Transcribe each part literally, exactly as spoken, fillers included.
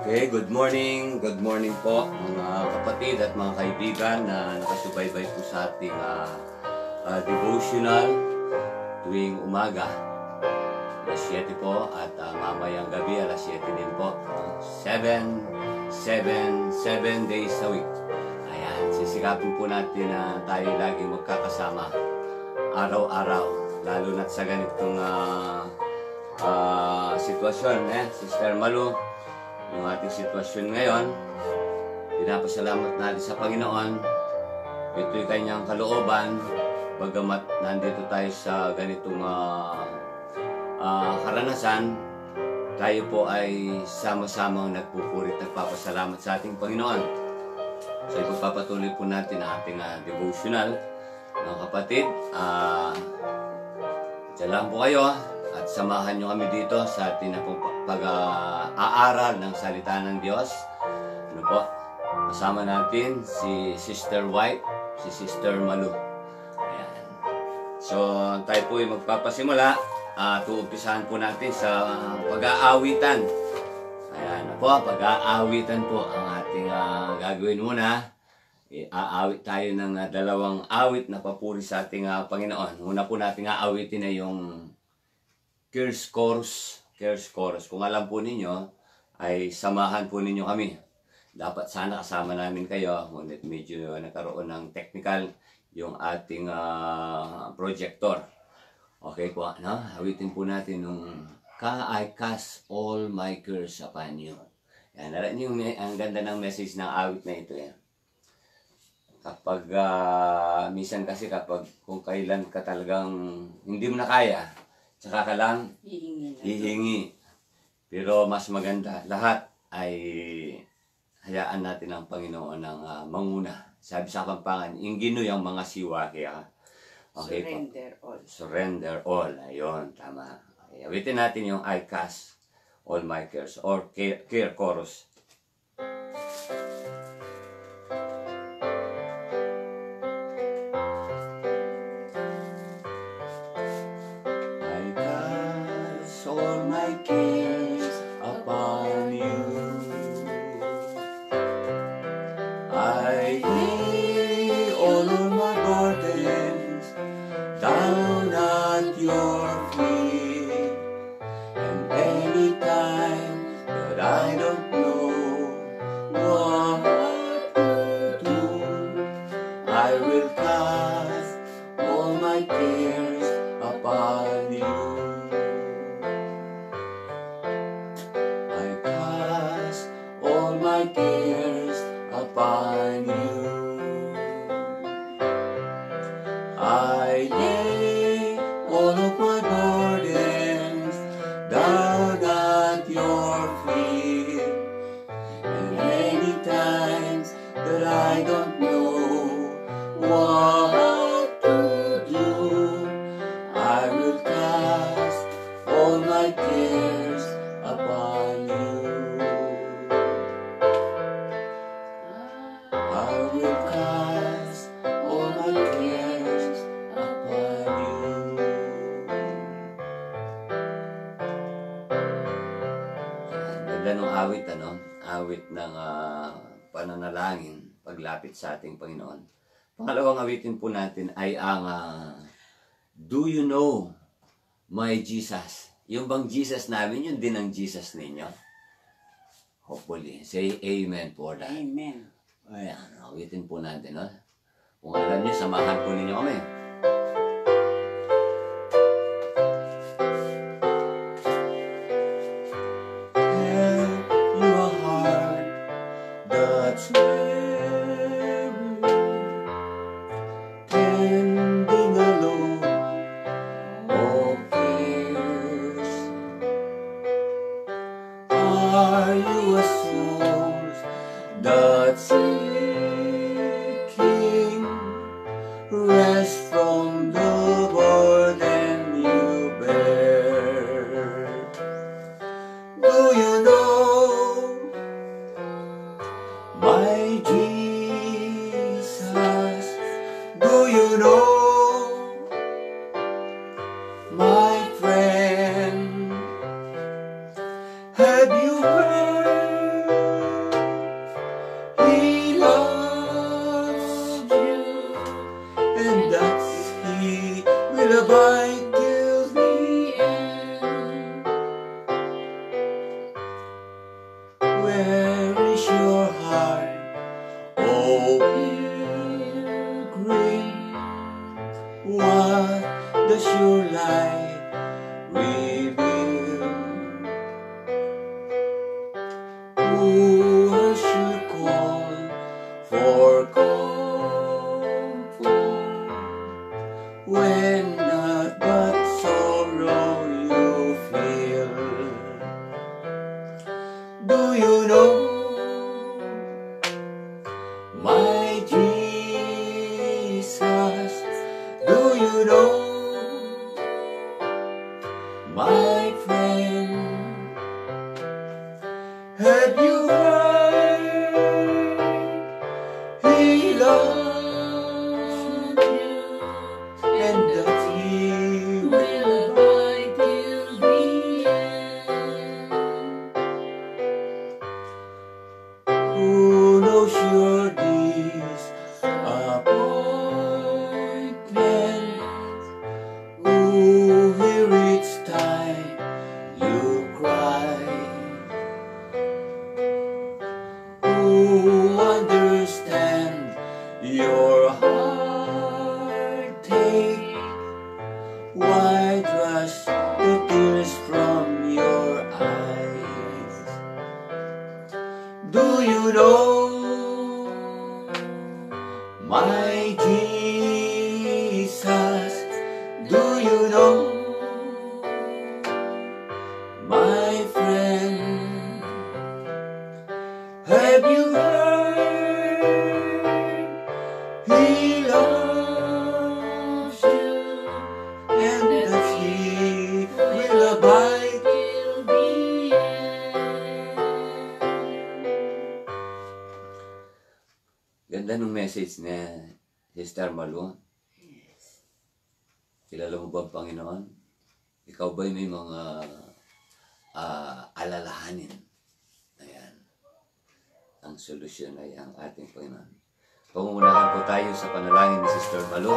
Okay, good morning. Good morning po mga kapatid at mga kaibigan na nakasubaybay po sa ating uh, uh, devotional tuwing umaga. alas siyete po at uh, mamayang gabi alas siyete din po. seven, seven, seven days a week. Ayan, sisikapin po natin na tayo laging magkakasama araw-araw. Lalo na sa ganitong uh, uh, sitwasyon, eh, Sister Malu. Yung ating sitwasyon ngayon, pinapasalamat natin sa Panginoon. Ito'y kanyang kalooban, bagamat nandito tayo sa ganitong uh, uh, karanasan, tayo po ay sama-samang nagpupurit, nagpapasalamat sa ating Panginoon. So ipagpapatuloy po natin ang ating uh, devotional. Mga kapatid, uh, dyan lang po kayo at samahan nyo kami dito sa ating pag-aaral uh, ng salita ng Diyos. Ano po? Kasama natin si Sister White, si Sister Malu. Ayan. So, tayo po ay magpapasimula. Uh, Tuumpisahan po natin sa pag-aawitan. Ayan na po, pag-aawitan po ang ating uh, gagawin muna. Aawit tayo ng uh, dalawang awit na papuri sa ating uh, Panginoon. Una po natin aawitin na yung Curse Chorus. Curse Chorus. Kung alam po ninyo, ay samahan po ninyo kami. Dapat sana kasama namin kayo. Ngunit medyo nagkaroon ng technical yung ating uh, projector. Okay po, no? Awitin po natin nung Ka I cast all my curse upon you. Yan, naran yung ang ganda ng message ng awit na ito. Yan. Kapag, uh, minsan kasi kapag kung kailan ka talagang hindi mo na kaya, tsaka ka lang hihingi, hihingi. Pero mas maganda, lahat ay hayaan natin ang Panginoon ng uh, manguna. Sabi sa Kapampangan, ingino yung mga siwa. Kaya, okay, surrender po. all. Surrender all. Ayun, tama. Okay, awitin natin yung I cast all my cares or care, care chorus. All my cares upon you, I lay all of my burdens down at your feet, and anytime that I don't know what to do, I will cast all my cares upon you. My cares upon you, I lay all of my burdens down at your feet, and many times that I don't know what to do, I will cast all my cares upon you. I will cast all my cares upon you. Ganda ng awit, ano? Awit ng uh, pananalangin, paglapit sa ating Panginoon. Pangalawang awitin po natin ay ang uh, Do you know my Jesus? Yung bang Jesus namin, yun din ang Jesus ninyo. Hopefully. Say amen for that. Amen. Ayan, awitin po natin, no? Kung alam niyo, samahan po ninyo kami. Have you a heart that's weary, tending a load of cares? Are you a soul that's seeking rest my friend. Have you heard? He loves you, and that He will abide till the end. Who knows your disappointment? Who hear each time you cry? Who understand your heartache? Why trust the tears from your eyes? Do you know my Jesus? Do you know my friend? Have you heard? He loves you, and that He will abide till the end. Ganda ng message niya, Sister Malu. Kilala mo ba ang Panginoon? Ikaw ba'y may mga uh, alalahanin? Ayan. Ang solusyon ay ang ating Panginoon. Pangungunahan po tayo sa panalangin ni Sister Malu.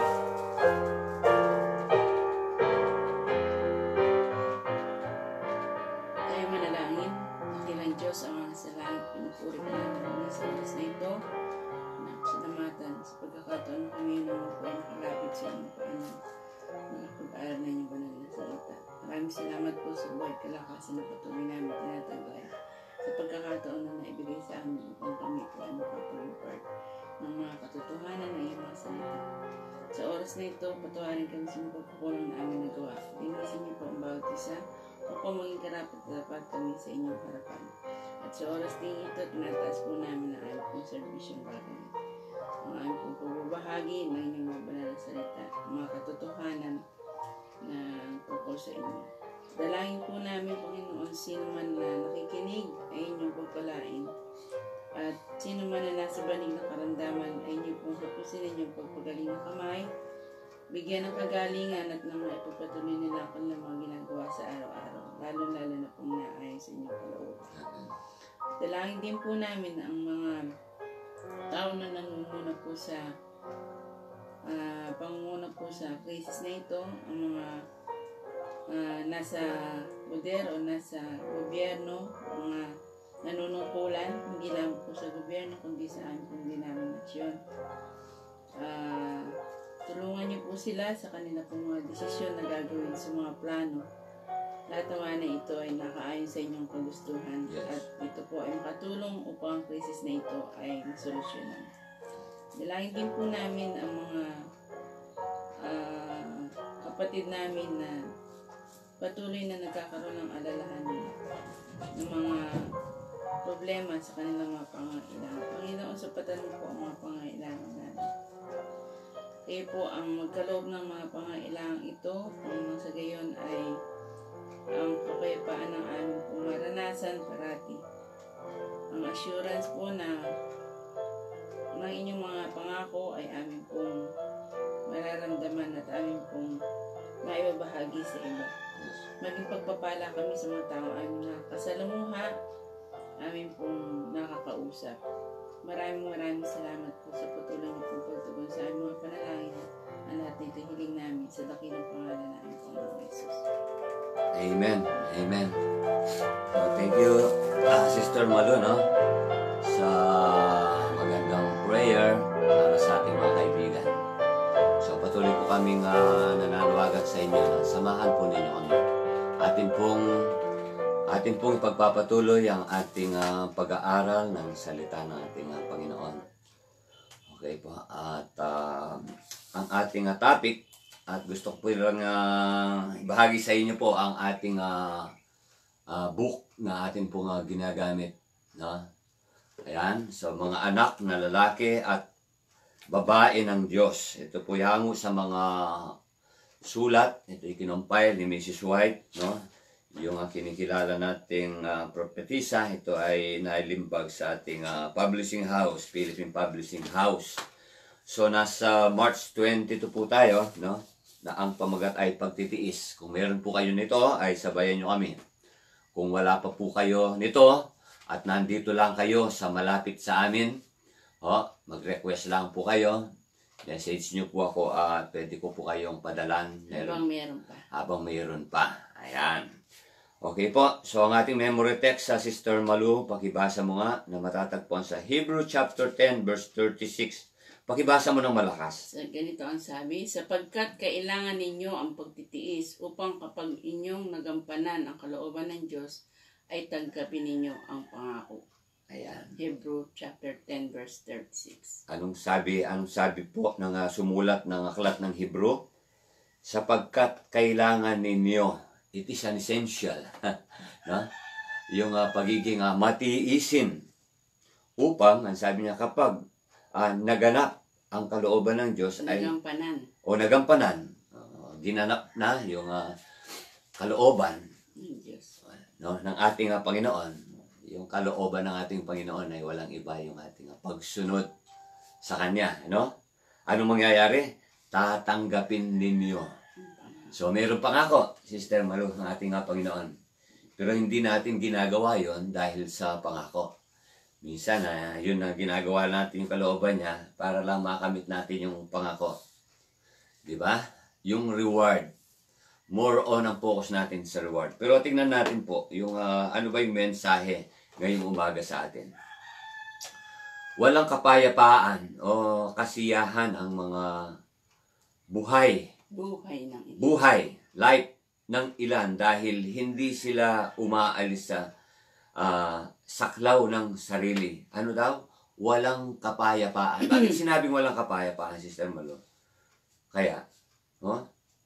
Tayo manalangin. Dakilang Diyos, ang mga sa langit, pinupuri ka natin sa oras na ito. Salamatan sa pagkakataon na kami na po ay nakalapit sa inyong paanan. Mga pag-aaral na inyong banal na salita. Maraming salamat po sa buhay kalakasan na patuloy namin tinatagay sa pagkakataon na naibigay sa amin upang kami po ay makapaging part ng mga katotohanan ng iyong mga salita. Sa oras na ito, patuharin kami sa mga pagkukulang na aming nagawa. Linisin niyo po ang bawat isa upang maging karapat-dapat kami sa inyong harapan. At sa oras din ito, tinataas po namin ang aming pong serbisyong bagay. Ang aming pong pagbabahagi ng inyong mga banal na salita, ang mga katotohanan na tungkol sa inyo. Dalangin po namin, Panginoon, sino man na nakikinig ay inyong pagpalain. At sino man na nasa banig ng karamdaman ay inyong pong hapusin inyong pagpagaling ng kamay, bigyan ng kagalingan at nang maipagpatuloy nila ang kanilang mga ginagawa sa araw-araw, lalo-lalo na pong naayon sa inyong kalooban. Dalangin din po namin ang mga tao na nangunguna po sa uh, pangunguna po sa krisis na ito, ang mga uh, nasa poder o nasa gobyerno, mga nanunungkulan, hindi lang po sa gobyerno, kundi sa aming kundi namin nasyon. Uh, tulungan niyo po sila sa kanila pong mga desisyon na gagawin sa mga plano. Lahat naman na ito ay nakaayon sa inyong kagustuhan. Yes. At ito po ay makatulong upang ang krisis na ito ay masolusyonan. Dalangin din po namin ang mga uh, kapatid namin na patuloy na nagkakaroon ng alalahanin ng mga problema sa kanilang mga pangangailangan. Panginoon, sapatan mo po ang mga pangangailangan natin. Kayo po ang magkaloob ng mga pangangailangan ito, kung sa gayon ay ang kapayapaan ng aming pong maranasan parati. Ang assurance po na ng inyong mga pangako ay aming pong mararamdaman at aming pong maibabahagi sa iba. Maging pagpapala kami sa mga tao aming nakasalamuha, aming pong nakakausap. Maraming maraming salamat po sa patuloy niyo pong pagtugon sa aming mga panalangin. Ang lahat nito hiling namin sa dakilang pangalan namin, Panginoong Jesus. Amen. Amen. So, thank you, uh, Sister Malu, no? Sa magandang prayer para sa ating mga kaibigan. So, patuloy po kaming uh, nananawagan sa inyo na samahan po ninyo kami. Atin pong, atin pong ipagpapatuloy ang ating uh, pag-aaral ng salita ng ating uh, Panginoon. Okay po. At uh, ang ating uh, topic, at gusto ko po lang uh, ibahagi sa inyo po ang ating uh, uh, book na atin pong uh, ginagamit. No? Ayan, so mga anak na lalaki at babae ng Diyos. Ito po yango sa mga sulat. Ito ikinompile ni Missus White. No? yung uh, kinikilala nating uh, propetisa, ito ay nailimbag sa ating uh, publishing house, Philippine Publishing House. So nasa March twenty-two po tayo, no? Na ang pamagat ay pagtitiis. Kung meron po kayo nito, ay sabayan nyo kami. Kung wala pa po kayo nito, at nandito lang kayo sa malapit sa amin, oh, mag-request lang po kayo. Message nyo po ako at uh, pwede ko po kayong padalan. Habang meron pa. Habang mayroon pa. Ayan. Okay po. So ang ating memory text sa Sister Malu, pakibasa mo nga na matatagpuan sa Hebrew chapter ten verse thirty-six. Pakibasa mo ng malakas. So, ganito ang sabi, sapagkat kailangan ninyo ang pagtitiis upang kapag inyong nagampanan ang kalooban ng Diyos, ay tanggapin ninyo ang pangako. Ayan. Hebrew chapter ten verse thirty-six. Anong sabi, anong sabi po ng uh, sumulat ng aklat ng Hebrew? Sapagkat kailangan ninyo, it is an essential, no? Yung uh, pagiging uh, matiisin upang, ang sabi niya, kapag uh, naganap ang kalooban ng Diyos ay Nagampanan. o nagampanan, uh, ginanap na yung uh, kalooban Ng Diyos. no, ng ating uh, Panginoon. Yung kalooban ng ating Panginoon ay walang iba yung ating uh, pagsunod sa Kanya. No? Anong mangyayari? Tatanggapin ninyo. So, meron pangako, Sister Malu, ng ating uh, Panginoon. Pero hindi natin ginagawa yon dahil sa pangako. Minsan, uh, yun ang ginagawa natin yung kalooban niya para lang makamit natin yung pangako. Diba? Yung reward. More on ang focus natin sa reward. Pero tingnan natin po, yung uh, ano ba yung mensahe ngayong umaga sa atin. Walang kapayapaan o kasiyahan ang mga buhay. Buhay ng ilan. Buhay, life ng ilan dahil hindi sila umaalis sa uh, saklaw ng sarili. Ano daw? Walang kapayapaan. Bakit sinabing walang kapayapaan, Sister Malo? Kaya, no?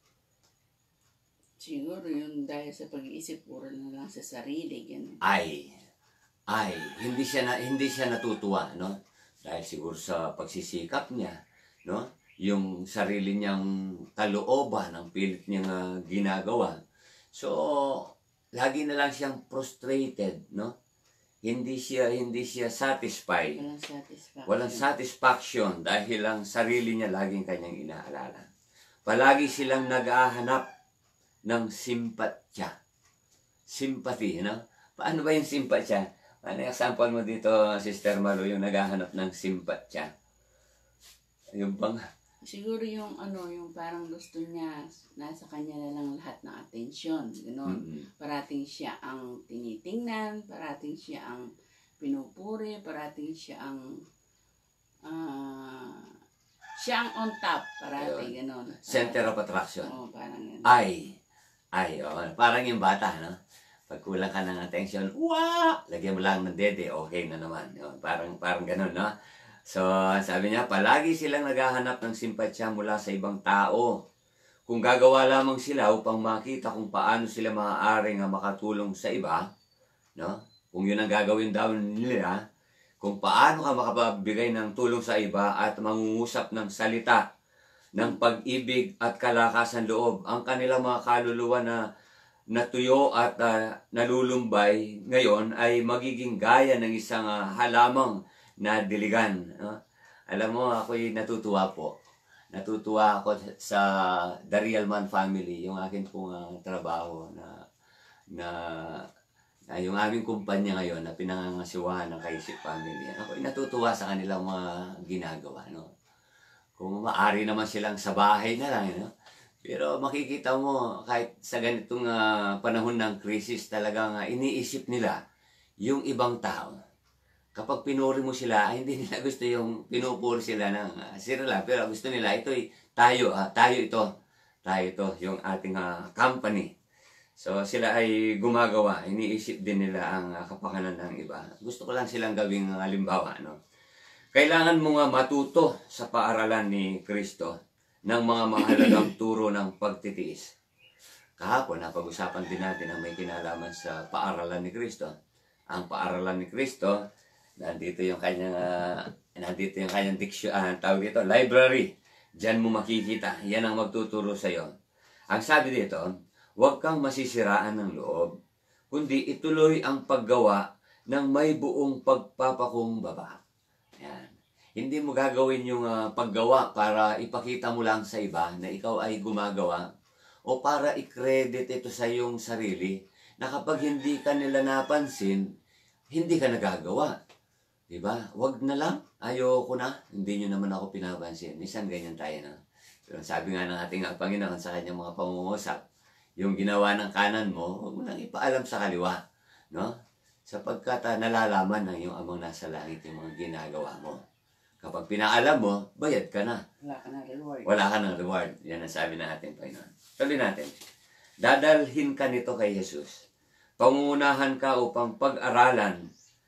Siguro yun dahil sa pag-iisip puro na lang sa sarili. Ganun. Ay, ay, hindi siya na, hindi siya natutuwa, no? Dahil siguro sa pagsisikap niya, no? Yung sarili niyang kalooban, ang pilit niyang uh, ginagawa. So, lagi na lang siyang frustrated, no? Hindi siya hindi siya satisfied. Walang satisfaction. Walang satisfaction dahil ang sarili niya laging kanyang inaalala. Palagi silang nag-ahanap ng simpatya. Sympathy, no? Paano ba yung simpatya? Ano yung example mo dito, Sister Malu, yung naghahanap ng simpatya? Yung bang... Siguro yung ano, yung parang gusto niya, nasa kanya na lang lahat ng atensyon. Gano'n. Mm-hmm. Parating siya ang tinitingnan, parating siya ang pinupuri, parating siya ang... Uh, siya ang on top, parating, gano'n. Center of attraction. Oo, parang gano'n. Ay, ay, oh, parang yung bata, no? Pag kulang ka ng attention, wah! Lagyan mo lang ng dede, okay na naman. Oh, parang, parang gano'n, no? So, sabi niya, palagi silang naghahanap ng simpatsya mula sa ibang tao. Kung gagawa lamang sila upang makita kung paano sila maaaring makatulong sa iba, no? Kung yun ang gagawin daw nila, kung paano ka makapabigay ng tulong sa iba at mangungusap ng salita, ng pag-ibig at kalakasan loob, ang kanilang mga kaluluwa na natuyo at uh, nalulumbay ngayon ay magiging gaya ng isang uh, halamang na diligan. No? Alam mo, ako'y natutuwa po. Natutuwa ako sa The Real Man Family, yung akin pong uh, trabaho na, na, na yung aming kumpanya ngayon na pinangangasiwahan ng Kaisip Family. Ako'y natutuwa sa kanilang mga ginagawa. No? Kung maaari naman silang sa bahay na lang. No? Pero makikita mo, kahit sa ganitong uh, panahon ng krisis, talagang uh, iniisip nila yung ibang tao. Kapag pinuri mo sila, ay hindi nila gusto yung pinupuri sila ng uh, sila. Pero gusto nila, ito tayo, uh, tayo ito. Tayo ito, yung ating uh, company. So sila ay gumagawa, iniisip din nila ang uh, kapakanan ng iba. Gusto ko lang silang gawing uh, halimbawa. No? Kailangan mo nga matuto sa paaralan ni Kristo ng mga mahalagang turo ng pagtitiis. Kahapon, napag-usapan din natin ang may kinalaman sa paaralan ni Kristo. Ang paaralan ni Kristo, nandito yung kanyang, uh, nandito yung kanyang diksyon, uh, tawag dito, library. Diyan mo makikita. Yan ang magtuturo sa iyo. Ang sabi dito, huwag kang masisiraan ng loob, kundi ituloy ang paggawa ng may buong pagpapakumbaba. Yan. Hindi mo gagawin yung uh, paggawa para ipakita mo lang sa iba na ikaw ay gumagawa o para i-credit ito sa iyong sarili na kapag hindi ka nila napansin, hindi ka nagagawa. Diba? Wag na lang. Ayoko na. Hindi nyo naman ako pinapansin. Minsan ganyan tayo na. Pero sabi nga ng ating Panginoon sa kanyang mga pangungusap, yung ginawa ng kanan mo, huwag mo nang ipaalam sa kaliwa. No? Sapagkat uh, nalalaman ng iyong amang nasa langit yung mga ginagawa mo. Kapag pinaalam mo, bayad ka na. Wala ka ng reward. Wala ka ng reward. Yan ang sabi ng ating Panginoon. Tuloy natin. Dadalhin ka nito kay Jesus. Pangungunahan ka upang pag-aralan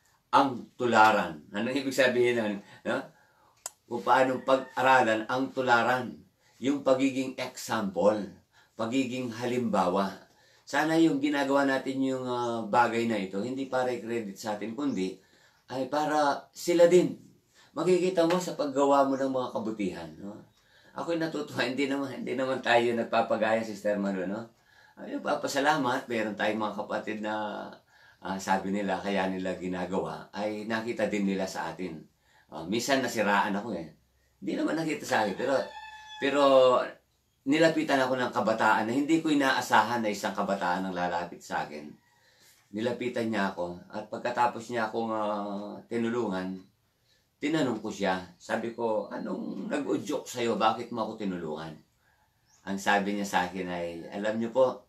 ang tularan. Anong ibig sabihin nun? No? Kung paano pag-aralan ang tularan. Yung pagiging example. Pagiging halimbawa. Sana yung ginagawa natin yung uh, bagay na ito, hindi para i-credit sa atin, kundi ay para sila din. Makikita mo sa paggawa mo ng mga kabutihan. No? Ako'y natutuwa, hindi naman, hindi naman tayo nagpapagaya, Sister Maru. No? Ay, papasalamat, meron tayong mga kapatid na uh, sabi nila, kaya nila ginagawa, ay nakita din nila sa atin. Uh, minsan nasiraan ako eh. Hindi naman nakita sa akin, pero, pero nilapitan ako ng kabataan na hindi ko inaasahan na isang kabataan ang lalapit sa akin. Nilapitan niya ako at pagkatapos niya akong uh, tinulungan, tinanong ko siya. Sabi ko, anong nag-udyok sa'yo? Bakit mo ako tinulungan? Ang sabi niya sa akin ay, alam niyo po,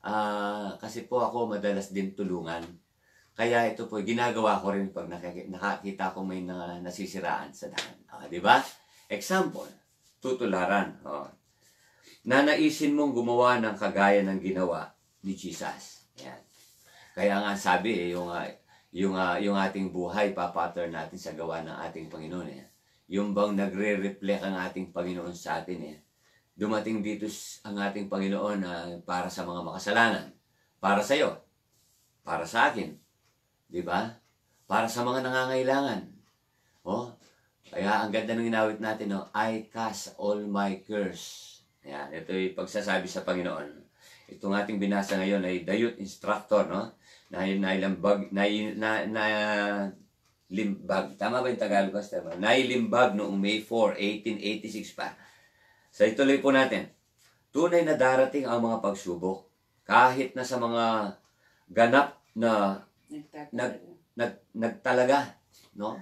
uh, kasi po ako madalas din tulungan. Kaya ito po, ginagawa ko rin pag nakakita ko may na, nasisiraan sa daan. Uh, di ba? Example, tutularan. Oh. Nanaisin mong gumawa ng kagaya ng ginawa ni Jesus. Yan. Kaya nga sabi, eh, yung, uh, yung, uh, yung ating buhay, papattern natin sa gawa ng ating Panginoon. Eh. Yung bang nagre-reflect ang ating Panginoon sa atin. Eh. Dumating dito ang ating Panginoon uh, para sa mga makasalanan. Para sa iyo. Para sa akin. Di ba? Para sa mga nangangailangan. Oh, kaya ang ganda ng inawit natin, no? I cast all my curse. Yan, ito yung pagsasabi sa Panginoon. Itong ating binasa ngayon ay the youth instructor, no? Na nailimbag, na, na, na, limbag. Tama ba yung Tagalog, Pastor? Nailimbag noong May fourth, eighteen eighty-six pa. So ituloy po natin. Tunay na darating ang mga pagsubok. Kahit na sa mga ganap na nag, nag, nagtalaga, no?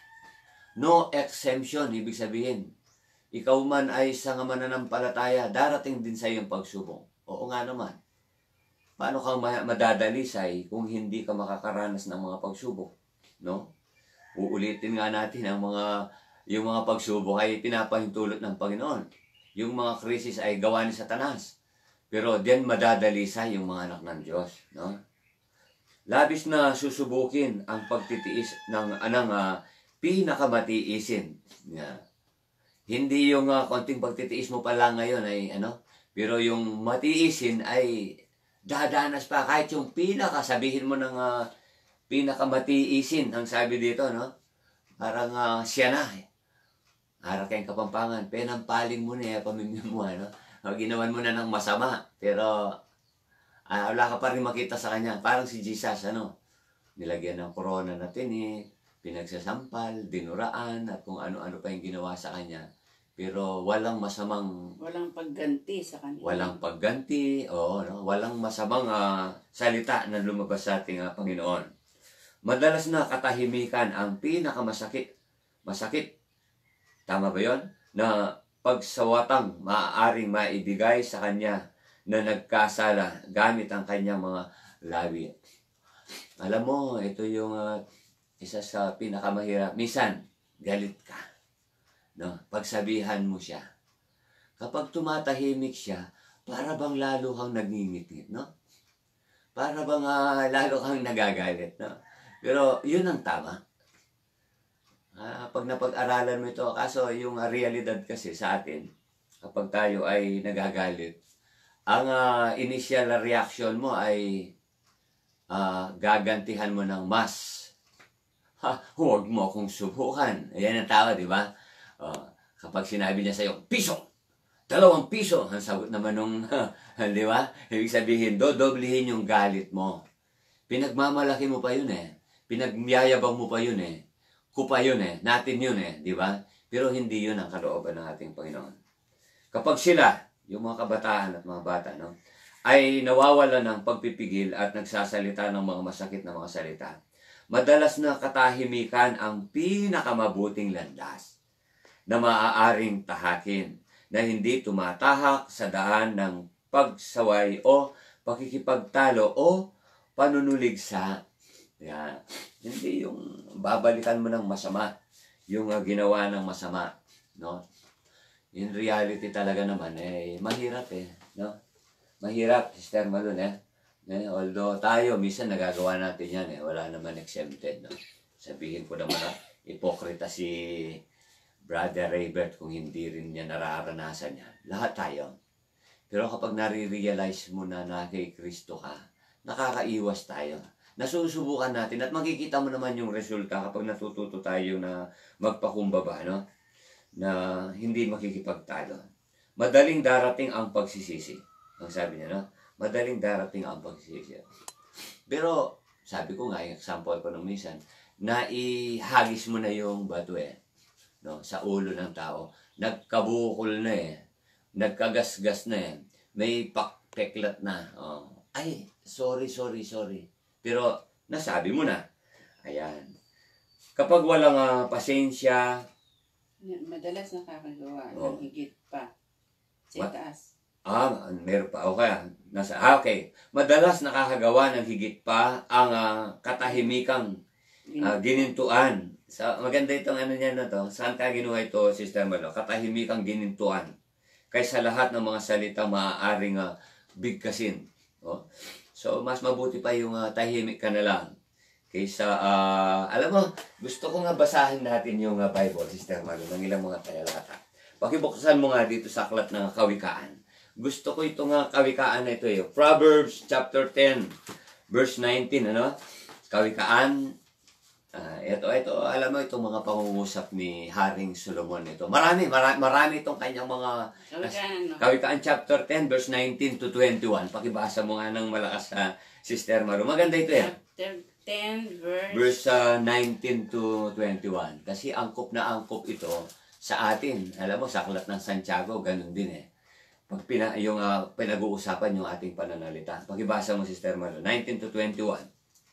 No exemption, ibig sabihin. Ikaw man ay isang mananampalataya, darating din sa iyong pagsubok. Oo nga naman. Paano kang madadalisay kung hindi ka makakaranas ng mga pagsubok? No? Uulitin nga natin ang mga, yung mga pagsubok ay pinapahintulot ng Panginoon. Yung mga krisis ay gawa ni Satanas. Pero diyan madadalisay yung mga anak ng Diyos. No? Labis na susubukin ang pagtitiis ng anang uh, pinakamatiisin. Yeah. Hindi yung uh, konting pagtitiis mo pa lang ngayon ay ano, pero yung matiisin ay dadanas pa kahit yung pinaka, sabihin mo ng uh, pinakamatiisin ang sabi dito, no? Parang uh, siya na eh. Harap kayong Kapampangan, penampaling mo na eh, pamimim mo, ano? Ginawan mo na ng masama, pero uh, wala ka pa rin makita sa kanya. Parang si Jesus, ano? Nilagyan ng corona na tinik, pinagsasampal, dinuraan, at kung ano-ano pa yung ginawa sa kanya. Pero walang masamang... Walang pagganti sa kanya. Walang pagganti, oo, no? Walang masamang uh, salita na lumabas sa ating uh, Panginoon. Madalas na katahimikan ang pinakamasakit. Masakit. Tama ba yon? Na pagsawatang maaaring maibigay sa kanya na nagkasala gamit ang kanyang mga labi. Alam mo, ito yung... Uh, isa sa pinakamahirap. Minsan, galit ka. No? Pagsabihan mo siya. Kapag tumatahimik siya, para bang lalo kang nagngingit-ngit, no? Para bang uh, lalo kang nagagalit, no? Pero yun ang tama. Uh, pag napag-aralan mo ito, kaso yung uh, realidad kasi sa atin, kapag tayo ay nagagalit, ang uh, initial reaction mo ay uh, gagantihan mo ng mas. Ha, huwag mo akong subukan. Ayan ang tawa, di ba? Uh, kapag sinabi niya sa'yo, piso! Dalawang piso, ang sagot naman nung, di ba? Ibig sabihin, dodoblihin yung galit mo. Pinagmamalaki mo pa yun eh. Pinagyayabang mo pa yun eh. Kupa yun eh. Natin yun eh. Di ba? Pero hindi yun ang kalooban ng ating Panginoon. Kapag sila, yung mga kabataan at mga bata, no, ay nawawala ng pagpipigil at nagsasalita ng mga masakit na mga salita, madalas na katahimikan ang pinakamabuting landas na maaaring tahakin, na hindi tumatahak sa daan ng pagsaway o pakikipagtalo o panunuligsa. Yan. Hindi yung babalikan mo ng masama, yung uh, ginawa ng masama, no? In reality talaga naman, eh, mahirap eh, no? Mahirap, Sister Malun, eh. eh. Although tayo, minsan nagagawa natin yan, eh. Wala naman exempted, no? Sabihin ko naman, ah, ipokrita si Brother Raybert kung hindi rin niya nararanasan yan. Lahat tayo. Pero kapag nare-realize mo na na kay Kristo ka, nakakaiwas tayo. Nasusubukan natin at makikita mo naman yung resulta kapag natututo tayo na magpakumbaba, no? Na hindi makikipagtalo. Madaling darating ang pagsisisi. Ang sabi niya, no? Madaling darating ang pagsisisi. Pero, sabi ko nga, yung example ko nung minsan, na ihagis mo na yung bato eh, no? Sa ulo ng tao. Nagkabukol na eh. Nagkagasgas na eh. May pakpeklat na. Oh. Ay, sorry, sorry, sorry. Pero, nasabi mo na. Ayan. Kapag walang uh, pasensya, madalas nakakagawa oh. ng higit pa. Sa taas. Ah, meron pa. Okay. Nasa, ah, okay. Madalas nakakagawa ng higit pa ang uh, katahimikang uh, ginintuan. Sa, maganda itong ano niya na to. Saan ka ginawa ito, Sister Malo? Katahimikang ginintuan. Kaysa lahat ng mga salita maaaring uh, bigkasin. Oh? So, mas mabuti pa yung uh, tahimik ka na lang. Kaysa, uh, alam mo, gusto ko nga basahin natin yung uh, Bible, Sister Malo, ng ilang mga talata. Pakibuksan mo nga dito sa aklat ng Kawikaan. Gusto ko itong uh, Kawikaan na ito eh. Proverbs chapter ten, verse nineteen, ano? Kawikaan, uh, ito, ito, alam mo itong mga pangungusap ni Haring Solomon ito. Marami, marami, marami itong kanyang mga... Kawikaan, no? Kawikaan chapter ten, verse nineteen to twenty-one. Pakibasa mo nga ng malakas sa uh, Sister Malo. Maganda ito eh. Chapter ten, verse... Verse uh, nineteen to twenty-one. Kasi angkop na angkop ito sa atin. Alam mo, sa aklat ng Santiago, ganun din eh. Pag pina, yung uh, pinag-uusapan yung ating pananalita. Pakibasa mo, Sister Malo. nineteen to twenty-one.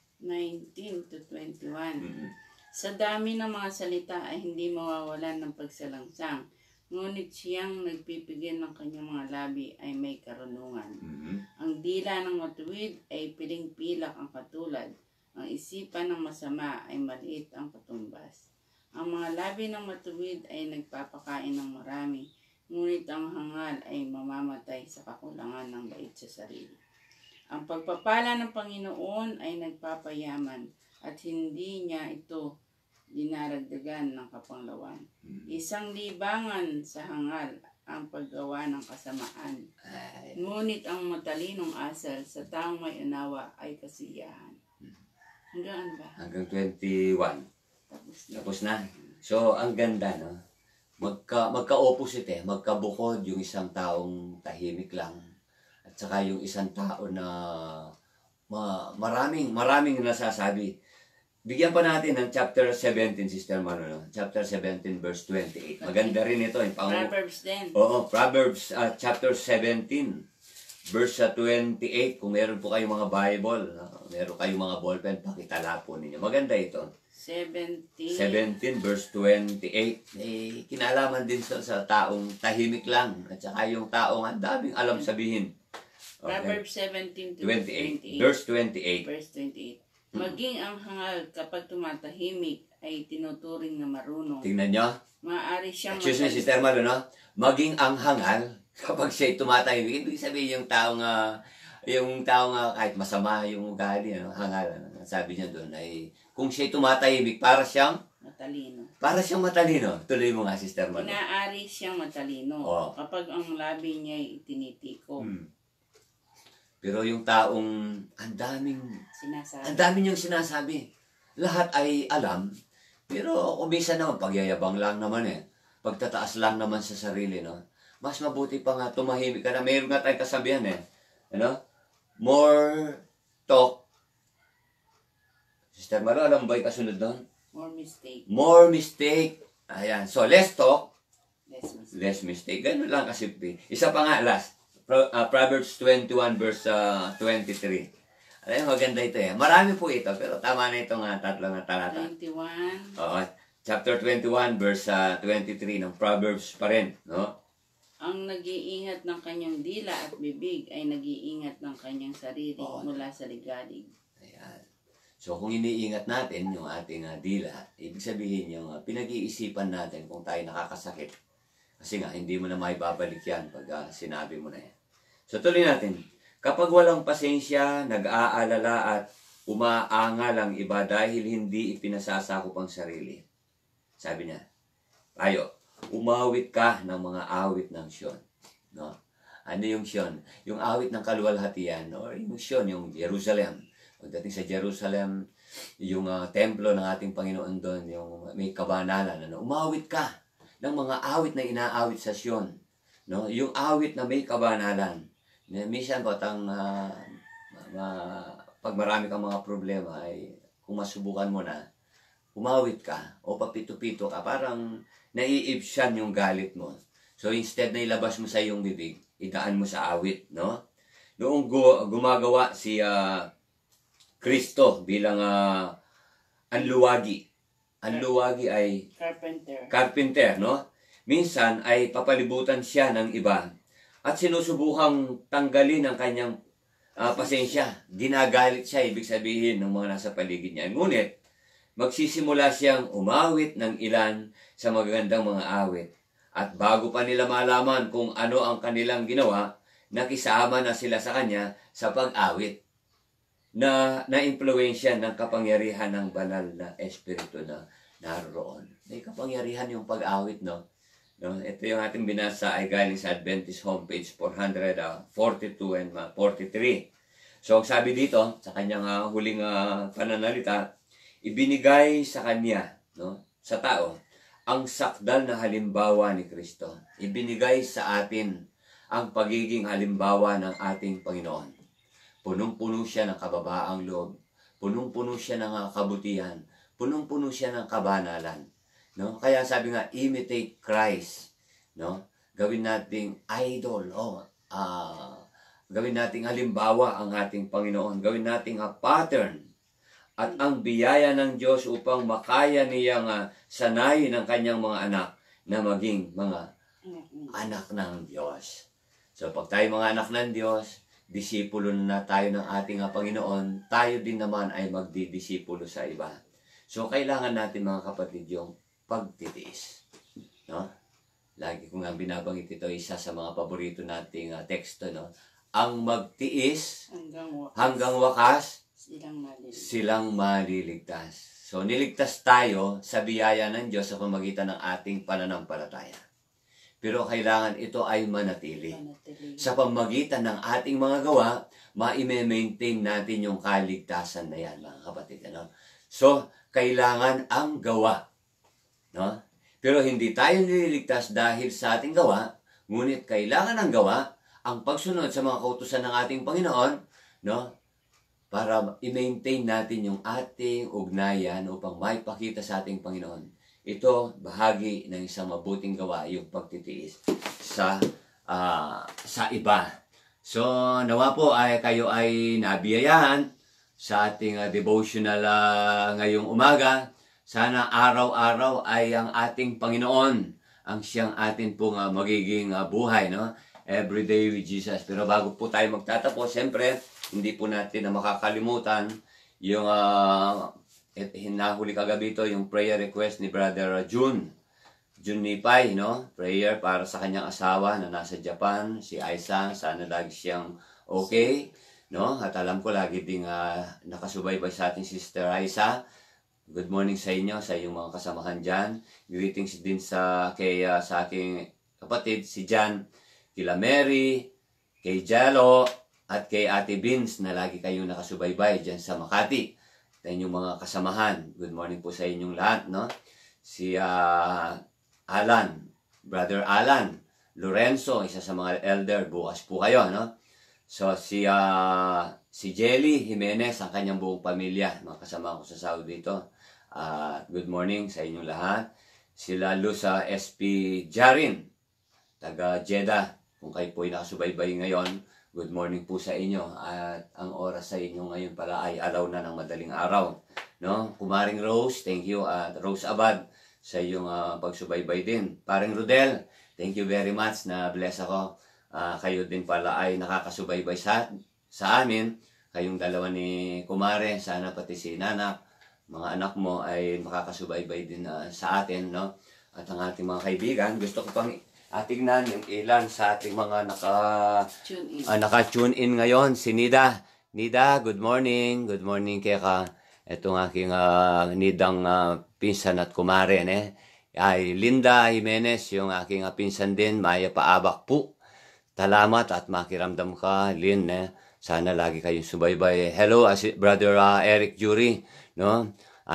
nineteen to twenty-one. Mm-hmm. Sa dami ng mga salita ay hindi mawawalan ng pagsalangsang. Ngunit siyang nagpipigil ng kanyang mga labi ay may karunungan. Mm-hmm. Ang dila ng matuwid ay piling-pilak ang katulad. Ang isipan ng masama ay maliit ang katumbas. Ang mga labi ng matuwid ay nagpapakain ng marami, ngunit ang hangal ay mamamatay sa kakulangan ng bait sa sarili. Ang pagpapala ng Panginoon ay nagpapayaman at hindi niya ito dinaragdagan ng kapanglawan. Isang libangan sa hangal ang paggawa ng kasamaan. Ngunit ang matalinong asal sa taong may unawa ay kasiyahan. Hanggang ano ba? Hanggang twenty-one. Tapos na. Tapos na. So, ang ganda, no? Magka, magka-opposite eh. Magkabukod yung isang taong tahimik lang. At saka yung isang tao na ma, maraming, maraming nasasabi. Bigyan pa natin ng chapter seventeen, Sister Mano, no? Chapter seventeen, verse twenty-eight. Maganda rin ito. Eh. Pang, Proverbs din. Oo, Proverbs uh, chapter seventeen, verse uh, twenty-eight. Kung meron po kayong mga Bible, uh, meron kayong mga ballpen, pakitala po ninyo. Maganda ito. seventeen. seventeen, verse twenty-eight. Eh, kinalaman din sa, sa taong tahimik lang. At saka yung taong ang daming alam sabihin. Okay. Proverbs seventeen to twenty-eight. twenty-eight. Verse twenty-eight. Verse twenty-eight. Maging ang hangal kapag tumatahimik ay tinuturing na marunong. Tingnan nyo. Maaari siyang Excuse me, Sister Malo, no? Maging ang hangal kapag siya'y tumatahimik. Ibig sabihin yung taong, uh, yung taong uh, kahit masama yung ugali, ano, hangal, ano, sabi niya doon ay kung siya'y tumatahimik, para siyang matalino. Para siyang matalino. Tuloy mo nga, Sister Malo. Inaari siyang matalino Oh. kapag ang labi niya ay itinitiko. Hmm. Pero yung taong ang daming Sinasabi. ang dami niyang sinasabi. Lahat ay alam. Pero kung minsan naman, pagyayabang lang naman eh. Pagtataas lang naman sa sarili, no? mas mabuti pa nga tumahimik ka na. Mayroon nga tayong kasabihan eh. Ano? More talk. Sister Maro, alam mo ba yung kasunod doon? More mistake. More mistake. Ayan. So, less talk, Less mistake. less mistake. Ganun lang kasimple. Isa pa nga, last. Pro, uh, Proverbs twenty-one verse uh, twenty-three. Alam mo, maganda ito eh. Marami po ito, pero tama na itong uh, tatlong na talata. twenty-one. Oo. Chapter twenty-one verse uh, twenty-three ng Proverbs pa rin. No? Ang nag-iingat ng kanyang dila at bibig ay nag-iingat ng kanyang sarili Oo. mula sa ligalig. Ayan. So, kung iniingat natin yung ating uh, dila, ibig sabihin yung uh, pinag-iisipan natin kung tayo nakakasakit. Kasi nga, hindi mo na may babalik yan pag uh, sinabi mo na yan. So, tuloy natin. Kapag walang pasensya, nag-aalala at umaangal ang iba dahil hindi ipinasasakop ang sarili. Sabi niya, tayo, umawit ka ng mga awit ng Siyon. No? Ano yung Siyon? Yung awit ng kaluwalhatian, or yung Siyon, yung Jerusalem. Pagdating sa Jerusalem, yung uh, templo ng ating Panginoon doon, yung may kabanalan. Ano? Umawit ka ng mga awit na inaawit sa Siyon. No? Yung awit na may kabanalan. Minsan po, tang, uh, ma, pag marami kang mga problema, ay kung masubukan mo na, umawit ka o papito-pito ka, parang naiibsan yung galit mo. So instead na ilabas mo sa iyong bibig, idaan mo sa awit, no? Noong gu gumagawa si uh, Kristo bilang uh, anluwagi. Anluwagi ay Carpenter. carpenter, no? Minsan ay papalibutan siya ng iba at sinusubukang tanggalin ang kanyang uh, pasensya. Ginagalit siya, ibig sabihin ng mga nasa paligid niya. Ngunit, magsisimula siyang umawit ng ilan sa magagandang mga awit. At bago pa nila malaman kung ano ang kanilang ginawa, nakisama na sila sa kanya sa pag-awit na na-impluensya ng kapangyarihan ng banal na espiritu na naroon. May kapangyarihan yung pag-awit, no? No? Ito yung ating binasa ay galing sa Adventist homepage four forty-two and forty-three. So, ang sabi dito, sa kanyang uh, huling uh, pananalita, ibinigay sa kanya, no, sa tao, ang sakdal na halimbawa ni Kristo. Ibinigay sa atin ang pagiging halimbawa ng ating Panginoon. Punong-puno siya ng kababaang loob. Punong-puno siya ng kabutihan. Punong-puno siya ng kabanalan. No? Kaya sabi nga, imitate Christ. No? Gawin nating idol. Oh, uh, gawin nating halimbawa ang ating Panginoon. Gawin nating a pattern. At ang biyaya ng Diyos upang makaya niyang uh, sanayin ang kanyang mga anak na maging mga anak ng Diyos. So pag tayo mga anak ng Diyos, disipulo na tayo ng ating uh, Panginoon, tayo din naman ay magdidisipulo sa iba. So kailangan natin mga kapatid yung pagtitiis. No? Lagi ko nga binabanggit ito, isa sa mga paborito nating uh, teksto. No? Ang magtiis Hanggang wakas. hanggang wakas, Silang maliligtas. silang maliligtas. So, niligtas tayo sa biyaya ng Diyos sa pamagitan ng ating pananampalataya. Pero kailangan ito ay manatili. Manatili. Sa pamagitan ng ating mga gawa, ma-maintain natin yung kaligtasan na yan, mga kapatid. Ano? So, kailangan ang gawa. No? Pero hindi tayo nililigtas dahil sa ating gawa, ngunit kailangan ang gawa, ang pagsunod sa mga kautusan ng ating Panginoon, no? Para i-maintain natin yung ating ugnayan upang maipakita sa ating Panginoon. Ito, bahagi ng isang mabuting gawa, yung pagtitiis sa uh, sa iba. So, nawa po ay kayo ay nabiyayahan sa ating uh, devotional uh, ngayong umaga. Sana araw-araw ay ang ating Panginoon ang siyang atin pong uh, magiging uh, buhay, no? Every day with Jesus. Pero bago po tayo magtatapos, siyempre, hindi po natin na makakalimutan yung uh, hinahuli kagabi ito, yung prayer request ni Brother June. June Nipay, no? Prayer para sa kanyang asawa na nasa Japan, si Aisa. Sana lagi siyang okay, no? At alam ko lagi ding uh, nakasubaybay sa ating Sister Aisa. Good morning sa inyo, sa iyong mga kasamahan dyan. Greetings din sa, kay, uh, sa aking kapatid, si Jan, kila Mary, kay Jalo, at kay Ate Vince na lagi kayong nakasubaybay dyan sa Makati. At inyong mga kasamahan. Good morning po sa inyong lahat, no? Si uh, Alan, Brother Alan, Lorenzo, isa sa mga elder, bukas po kayo, no? So, si, uh, si Jelly Jimenez, ang kanyang buong pamilya, mga kasama ko sa Saudi dito. Uh, good morning sa inyong lahat. Sila Lusa S P Jarin, taga Jeddah. Kung kayo po ay nakasubaybay ngayon, good morning po sa inyo. At ang oras sa inyo ngayon pala ay araw na ng madaling araw. No? Kumaring Rose, thank you. At Rose Abad, sa iyong uh, pagsubaybay din. Paring Rodel, thank you very much na bless ako. Uh, kayo din pala ay nakakasubaybay sa, sa amin. Kayong dalawa ni Kumare, sana pati si Nanak, mga anak mo ay makakasubaybay din uh, sa atin. No? At ang ating mga kaibigan, gusto ko pang atignan yung ilan sa ating mga naka, Tune in. uh, naka-tune in ngayon. Si Nida. Nida, good morning. Good morning, Keka. Itong aking uh, Nidang uh, pinsan at kumare. Eh? Ay, Linda Jimenez, yung aking uh, pinsan din. Maya Paabak po. Salamat at makiramdam ka, Lin. Eh? Sana lagi kayong subaybay. Hello, Brother uh, Eric Jury. No?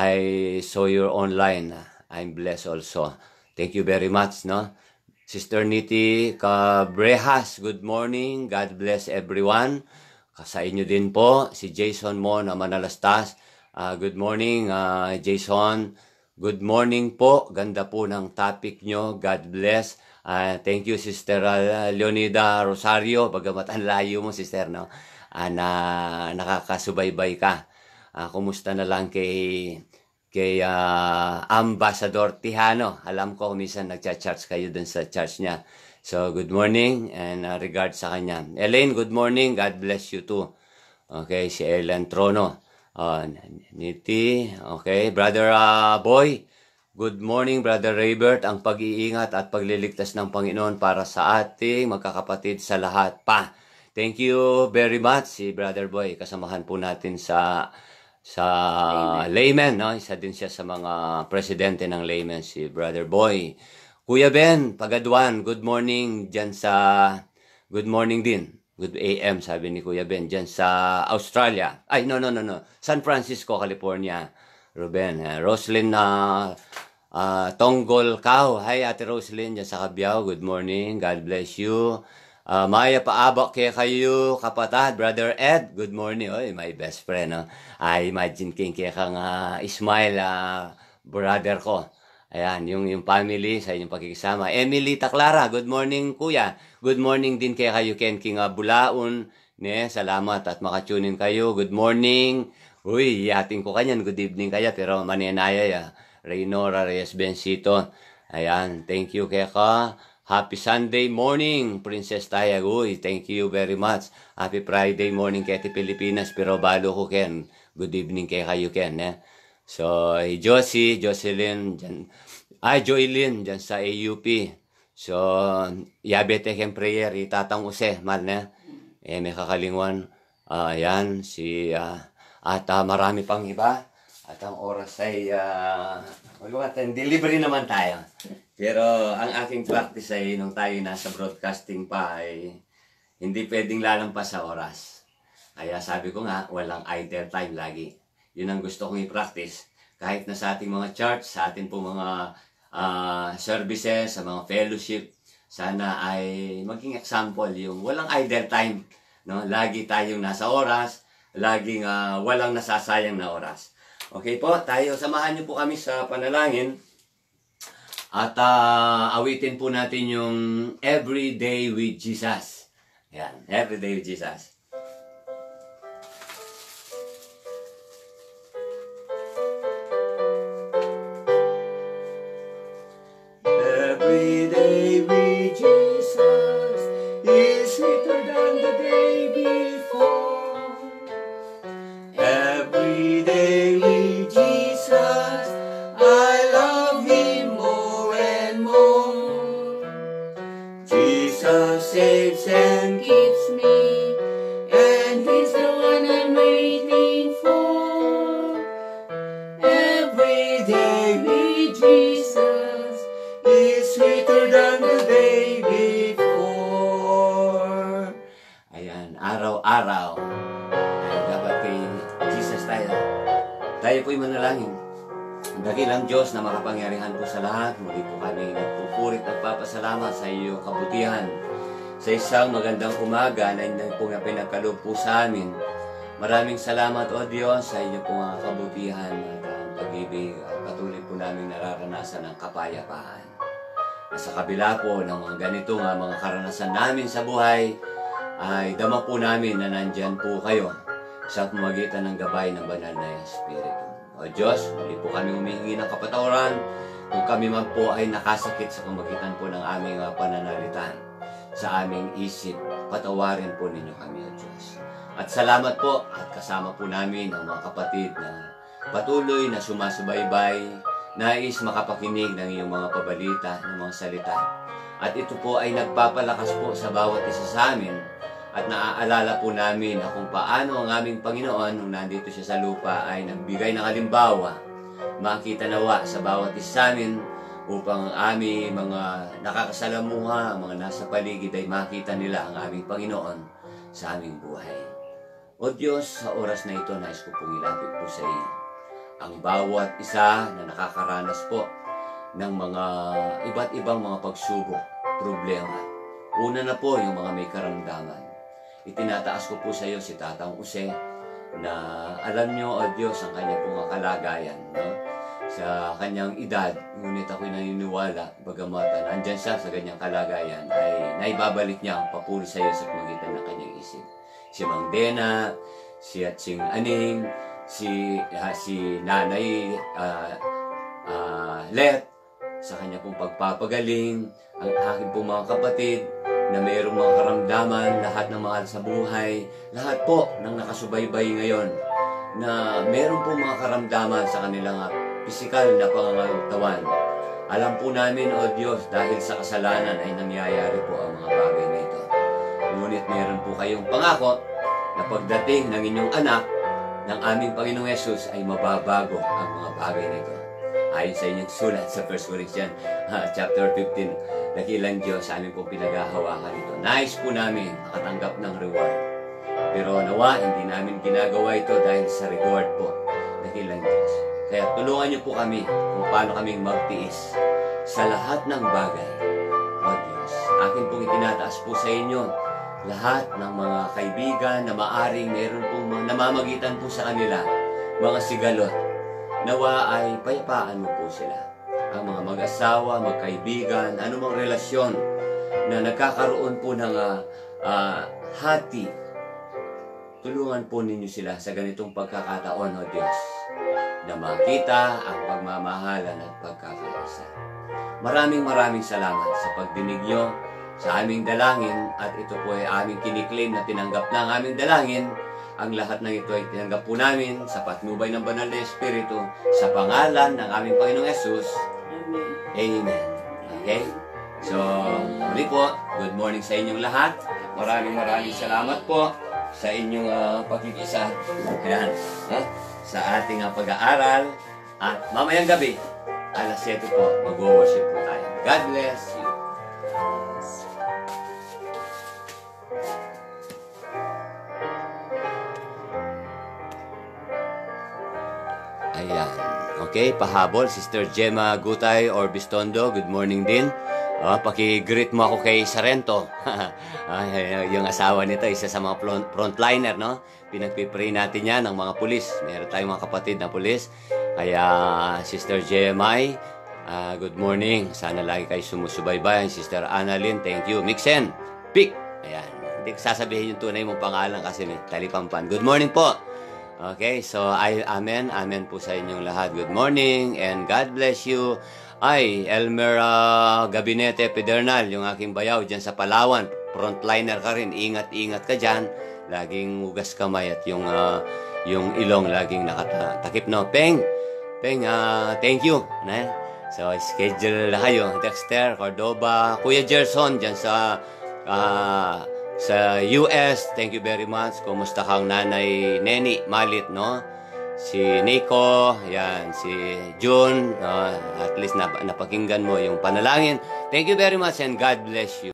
I saw your online. I'm blessed also. Thank you very much. No? Sister Niti Cabrejas, good morning. God bless everyone. Sa inyo din po, si Jason Mo na Manalastas. Uh, good morning, uh, Jason. Good morning po. Ganda po ng topic nyo. God bless. Uh, thank you, Sister uh, Leonida Rosario. Bagamat ang layo mo, Sister, no? Uh, na nakakasubaybay ka. Uh, kumusta na lang kay kay uh, Ambassador Tihano. Alam ko minsan nagcha-charge kayo dun sa church niya. So, good morning and uh, regards sa kanya. Elaine, good morning. God bless you too. Okay, si Ellen Trono. Uh, Niti, okay. Brother uh, Boy, good morning, Brother Raybert. Ang pag-iingat at pagliligtas ng Panginoon para sa ating magkakapatid sa lahat pa. Thank you very much, si Brother Boy. Kasamahan po natin sa sa layman, no? Isa din siya sa mga presidente ng layman, si Brother Boy. Kuya Ben, Pagaduan, good morning dyan sa, good morning din. Good A M, sabi ni Kuya Ben, dyan sa Australia. Ay, no, no, no, no. San Francisco, California. Ruben, uh, Roslyn uh, uh, Tonggol Kao. Hi, Ate Roslyn, dyan sa Cabiao. Good morning. God bless you. Uh, Maya Paabak kaya kayo, kapatid. Brother Ed, good morning. Oy, my best friend. No? I imagine king kaya kang uh, Ismail, uh, brother ko. Ayan, yung, yung family sa inyong pakikisama. Emily Taclara, good morning, Kuya. Good morning din kaya kayo, Ken King uh, Bulaon. Ne, salamat at makatunin kayo. Good morning. Uy, yating ko kanyan. Good evening kaya, pero maninaya ya. Reynora Reyes Bencito. Ayan, thank you kaya ka. Happy Sunday morning, Princess Tayag. Uy, thank you very much. Happy Friday morning kaya ti Pilipinas, pero balo ko, Ken. Good evening kaya kayo, Ken. Eh? So, Josie, Jocelyn, dyan, ay, Joylyn, dyan sa A U P. So, yabete ken prayer, itatang use, mal na. Eh, may kakalingwan. Uh, yan, si, uh, at uh, marami pang iba. At ang oras ay, uh, maglukat, delivery naman tayo. Pero, ang aking practice ay, nung tayo nasa broadcasting pa, ay hindi pwedeng lalampas sa oras. Kaya sabi ko nga, walang idle time lagi. Yun ang gusto kong i-practice. Kahit na sa ating mga church, sa ating po mga uh, services, sa mga fellowship, sana ay maging example yung walang idle time. No? Lagi tayong nasa oras, laging uh, walang nasasayang na oras. Okay po, tayo, samahan niyo po kami sa panalangin. At uh, awitin po natin yung Every Day with Jesus. Yan, Every Day with Jesus. Every day with Jesus is sweeter than the day before. Every day with Jesus, I love Him more and more. Jesus saves and keeps me, and He's the one I'm waiting for. Every day with Jesus is sweeter than the day before. Ayan, araw-araw ay dapat kay Jesus tayo. Tayo po'y manalangin. Dakilang Diyos na makapangyarihan po sa lahat, muli po kami nagpupurit at papasalamat sa iyong kabutihan. Sa isang magandang umaga na hindi po nga pinagkaloob po sa amin. Maraming salamat o Diyos sa inyong pong mga kabutihan at ang pag-ibig at patuloy po namin nararanasan ng kapayapaan. Sa kabila po ng mga ganito nga mga karanasan namin sa buhay, ay dama po namin na nandyan po kayo sa pamagitan ng gabay ng banal na Espiritu. O Diyos, muli po kami humihingi ng kapatawaran kung kami man po ay nakasakit sa pamagitan po ng aming uh, pananalitan sa aming isip. Patawarin po ninyo kami, O Diyos. At salamat po at kasama po namin ang mga kapatid na patuloy na sumasubaybay, nais makapakinig ng iyong mga pabalita, ng mga salita. At ito po ay nagpapalakas po sa bawat isa sa amin at naaalala po namin na kung paano ang aming Panginoon nung nandito siya sa lupa ay nagbigay ng halimbawa, makita nawa sa bawat isa sa amin upang ang aming mga nakakasalamuha, ang mga nasa paligid ay makita nila ang aming Panginoon sa aming buhay. O Diyos, sa oras na ito, nais ko pong ilapit po sa iyo ang bawat isa na nakakaranas po ng mga iba't ibang mga pagsubok, problema. Una na po yung mga may karamdaman. Itinataas ko po sa iyo si Tatang Jose na alam nyo, O Diyos, ang kanyang pong kalagayan, no? Sa kanyang edad, ngunit ako'y naniniwala, bagamat nandyan siya sa ganyang kalagayan, ay naibabalik niya ang papuri sa iyo sa pamagitan ng kanyang isip. Si Mang Dena, si Atsing Aning, si uh, si Nanay uh, uh, Let sa kanya pong pagpapagaling, ang aking pong mga kapatid na mayroong mga karamdaman, lahat ng mahal sa buhay, lahat po ng nakasubaybay ngayon na mayroong pong mga karamdaman sa kanilang pisikal na pangangatawan. Alam po namin, O Diyos, dahil sa kasalanan ay nangyayari po ang mga bagay na ito. Ngunit mayroon po kayong pangako na pagdating ng inyong anak ng aming Panginoong Yesus ay mababago ang mga bagay nito. Ayon sa inyong sulat sa First Corinthians uh, chapter fifteen, dakilang Diyos sa aming pong pinaghahawakan ito. Nais po namin makatanggap ng reward. Pero nawa, hindi namin ginagawa ito dahil sa reward po, dakilang Diyos. Kaya tulungan niyo po kami kung paano kaming magtiis sa lahat ng bagay. O Diyos, akin pong itinataas po sa inyo lahat ng mga kaibigan na maaring meron pong namamagitan po sa kanila, mga sigalot, nawa ay payapaan mo po sila. Ang mga mag-asawa, magkaibigan, anumang relasyon na nagkakaroon po ng uh, uh, hati, tulungan po ninyo sila sa ganitong pagkakataon, O Diyos, na makita ang pagmamahalan at pagkakaisa. Maraming maraming salamat sa pagdinig nyo sa aming dalangin, at ito po ay aming kiniklaim na tinanggap na ang aming dalangin. Ang lahat ng ito ay tinanggap po namin sa patnubay ng banal na Espiritu sa pangalan ng aming Panginoong Yesus. Amen. Amen. Okay? So, muli po, good morning sa inyong lahat. Maraming maraming salamat po sa inyong uh, pakikisa. Ayan, ha? Sa ating uh, pag-aaral. At mamayang gabi, alas siyete po, mag-worship po tayo. God bless you. Ayan. Okay, pahabol, Sister Gemma Gutay or Bistondo, good morning din. Uh, paki-greet mo ako kay Sarento. Ay, yung asawa nito, isa sa mga front frontliner, no? Pinagpipray natin yan ng mga pulis. Meron tayong mga kapatid na pulis. Kaya, Sister Gemma, uh, good morning. Sana lagi kayo sumusubaybay. Sister Annalyn, thank you. Mixen, Pick. Ayan. Hindi ko sasabihin yung tunay mong pangalan kasi may talipampan. Good morning po. Okay, so I, amen, amen po sa inyong lahat. Good morning and God bless you. Ay, Elmer uh, Gabinete Pedernal, yung aking bayaw dyan sa Palawan. Frontliner ka rin, ingat-ingat ka dyan. Laging hugas kamay at yung, uh, yung ilong laging nakatakip, no? Peng, Peng, uh, thank you. Na? So, schedule na kayo. Dexter, Cordoba, Kuya Gerson dyan sa... Uh, Sa U S, thank you very much. Kumusta kang Nanay Neni Malit, no? Si Nico, yan, si June, uh, at least nap napakinggan mo yung panalangin. Thank you very much and God bless you.